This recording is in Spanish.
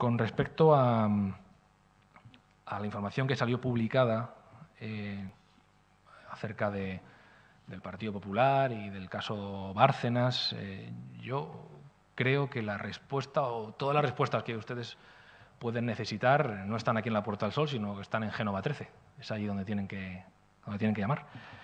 Con respecto a la información que salió publicada acerca del Partido Popular y del caso Bárcenas, yo creo que la respuesta o todas las respuestas que ustedes pueden necesitar no están aquí en la Puerta del Sol, sino que están en Génova 13. Es ahí donde tienen que llamar.